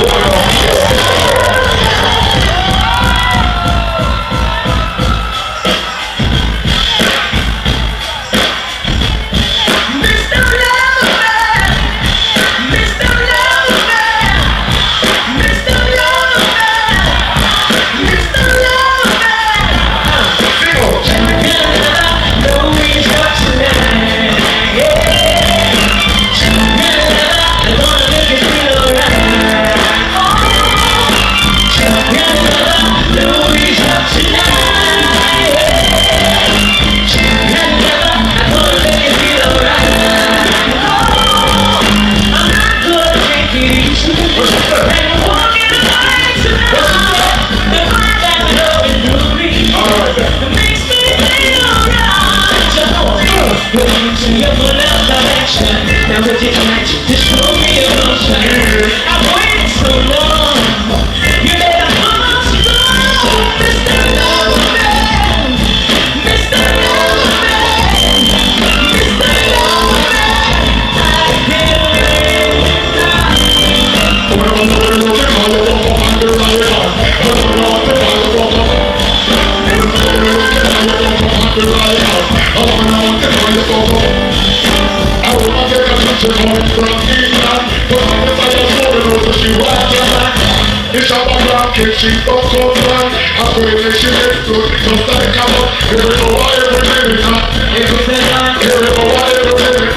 She don't go down. I pray that she gets good. Don't let it come up. Here we go, every minute. Here we go, every minute.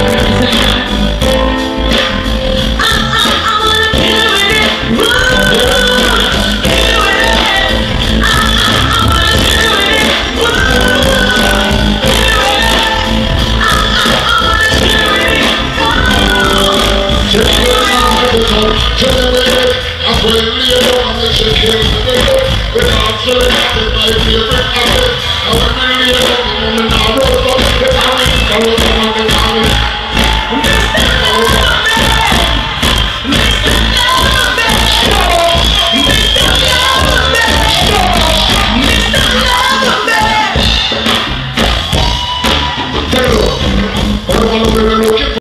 I wanna kill with it. Woo! Kill with it. I wanna kill with it. Woo! Kill with it. I wanna kill with it. Woo! Kill with it. I pray that you know I'm the shit here. I'm so happy my favorite habit. I want to leave it on the narrow road. If I win, I will come on the valley. Mr. Loverman! Mr. Loverman! Shut up! Mr. Loverman! Shut up! Mr. Loverman! Hello!